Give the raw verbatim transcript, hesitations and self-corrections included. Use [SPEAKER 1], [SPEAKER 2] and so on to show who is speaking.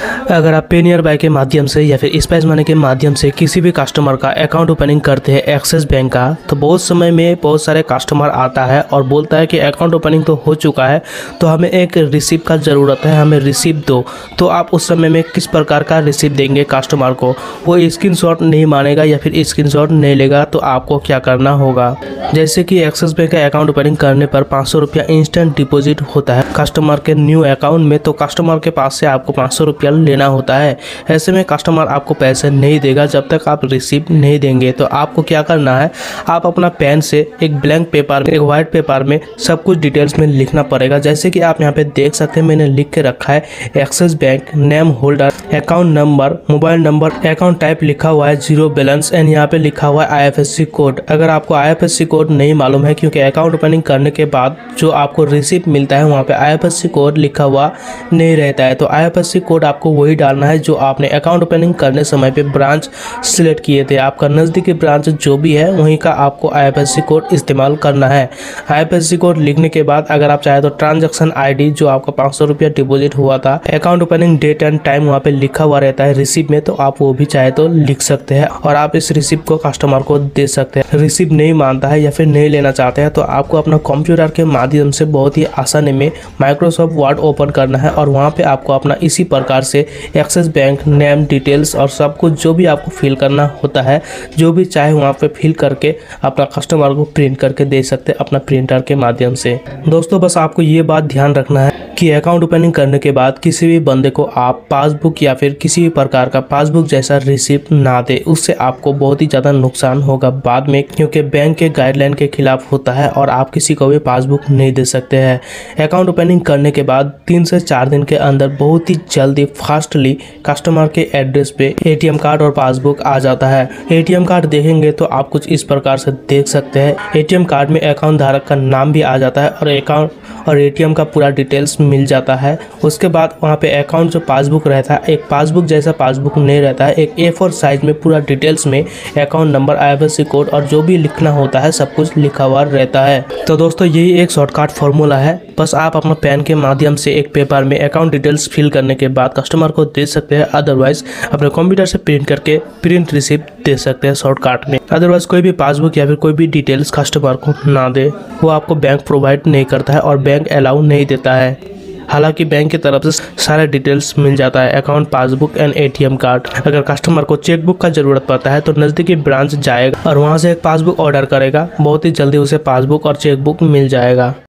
[SPEAKER 1] अगर आप पे नियर बाय के माध्यम से या फिर स्पाइस मनी के माध्यम से किसी भी कस्टमर का अकाउंट ओपनिंग करते हैं एक्सिस बैंक का, तो बहुत समय में बहुत सारे कस्टमर आता है और बोलता है कि अकाउंट ओपनिंग तो हो चुका है, तो हमें एक रिसीप्ट का ज़रूरत है, हमें रिसीप्ट दो। तो आप उस समय में किस प्रकार का रिसीप्ट देंगे कस्टमर को? वो स्क्रीनशॉट नहीं मानेगा या फिर स्क्रीनशॉट नहीं लेगा, तो आपको क्या करना होगा? जैसे कि एक्सिस बैंक का अकाउंट ओपनिंग करने पर पाँच सौ रुपया इंस्टेंट डिपॉजिट होता है कस्टमर के न्यू अकाउंट में, तो कस्टमर के पास से आपको पाँच सौ रुपया लेना होता है। ऐसे में कस्टमर आपको पैसे नहीं देगा जब तक आप रिसीप्ट नहीं देंगे। तो आपको क्या करना है, आप अपना पेन से एक ब्लैंक पेपर में, एक वाइट पेपर में सब कुछ डिटेल्स में लिखना पड़ेगा। जैसे कि आप यहाँ पे देख सकते हैं, मैंने लिख के रखा है Axis bank, name holder, account number, mobile number, account type लिखा हुआ है जीरो बैलेंस एंड यहाँ पे लिखा हुआ है I F S C code. अगर आपको I F S C code नहीं मालूम है, क्योंकि अकाउंट ओपनिंग करने के बाद जो आपको रिसीप्ट मिलता है वहाँ पे I F S C code लिखा हुआ नहीं रहता है, तो I F S C code आपको वही डालना है जो आपने अकाउंट ओपनिंग करने समय पे ब्रांच सिलेक्ट किए थे। आपका नज़दीकी ब्रांच जो भी है वहीं का आपको I F S C code इस्तेमाल करना है। I F S C code लिखने के बाद अगर आप चाहे तो ट्रांजैक्शन आईडी जो आपका पाँच सौ रुपया डिपॉजिट हुआ था, account opening date and time वहाँ पे लिखा हुआ रहता है रिसिप्ट में, तो आप वो भी चाहे तो लिख सकते हैं और आप इस रिसिप्ट को कस्टमर को दे सकते हैं। रिसिप्ट नहीं मानता है या फिर नहीं लेना चाहते हैं, तो आपको अपना कंप्यूटर के माध्यम से बहुत ही आसानी में माइक्रोसॉफ्ट वर्ड ओपन करना है और वहाँ पे आपको अपना इसी प्रकार से एक्सिस बैंक नेम डिटेल्स और सब कुछ जो भी आपको फिल करना होता है, जो भी चाहे वहाँ पे फिल करके अपना कस्टमर को प्रिंट करके दे सकते हैं अपना प्रिंटर के माध्यम से। दोस्तों बस आपको ये बात ध्यान रखना है कि अकाउंट ओपनिंग करने के बाद किसी भी बंदे को आप पासबुक या फिर किसी भी प्रकार का पासबुक जैसा रिसिप्ट ना दे, उससे आपको बहुत ही ज़्यादा नुकसान होगा बाद में, क्योंकि बैंक के गाइडलाइन के खिलाफ होता है और आप किसी को भी पासबुक नहीं दे सकते हैं। अकाउंट ओपनिंग करने के बाद तीन से चार दिन के अंदर बहुत ही जल्दी फास्टली कस्टमर के एड्रेस पे एटीएम कार्ड और पासबुक आ जाता है। एटीएम कार्ड देखेंगे तो आप कुछ इस प्रकार से देख सकते हैं। एटीएम कार्ड में अकाउंट धारक का नाम भी आ जाता है और अकाउंट और एटीएम का पूरा डिटेल्स मिल जाता है। उसके बाद वहाँ पे अकाउंट जो पासबुक रहता है, एक पासबुक जैसा पासबुक नहीं रहता है, एक ए फोर साइज में पूरा डिटेल्स में account number, I F S C code और जो भी लिखना होता है सब कुछ लिखा हुआ रहता है। तो दोस्तों यही एक शॉर्टकट फॉर्मूला है, बस आप अपना पेन के माध्यम से एक पेपर में अकाउंट डिटेल्स फिल करने के बाद कस्टमर को दे सकते हैं, अदरवाइज अपने कंप्यूटर से प्रिंट करके प्रिंट रिसिप्ट दे सकते हैं शॉर्टकट में। अदरवाइज कोई भी पासबुक या फिर कोई भी डिटेल्स कस्टमर को ना दे, वो आपको बैंक प्रोवाइड नहीं करता है और बैंक अलाउ नहीं देता है। हालांकि बैंक की तरफ से सारे डिटेल्स मिल जाता है, account, passbook and ATM card. अगर कस्टमर को चेकबुक का जरूरत पड़ता है तो नज़दीकी ब्रांच जाएगा और वहां से एक पासबुक ऑर्डर करेगा, बहुत ही जल्दी उसे पासबुक और चेकबुक मिल जाएगा।